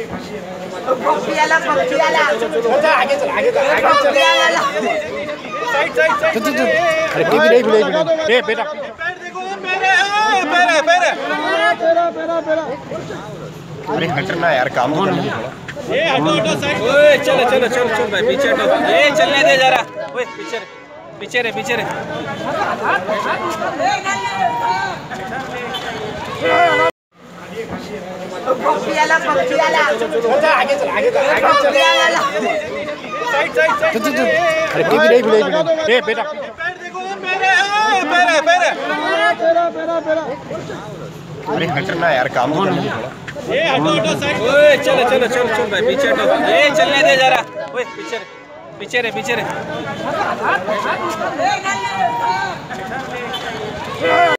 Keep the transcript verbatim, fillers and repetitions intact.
पपियाला पपियाला चल आगे चल आगे चल आगे चल साइड साइड साइड अरे टीवी देख ले ए बेटा पैर देखो मेरे पैर है पैर है पेरा पेरा पेरा अरे हटना यार काम तो करना थोड़ा ए हटो हटो साइड ओए चलो चलो चलो चल भाई पीछे हटो ए चलने दे जरा ओए पीछे पीछे रे पीछे रे पपियाला पपियाला चल आगे चल आगे चल आगे चल साइड साइड साइड अरे टीवी देख ले ए बेटा पैर देखो मेरे पैर है पैर है पेरा पेरा पेरा अरे हटना यार काम तो करना थोड़ा ए हटो हटो साइड ओए चलो चलो चलो चल भाई पीछे हटो ए चलने दे जरा ओए पीछे पीछे रे पीछे रे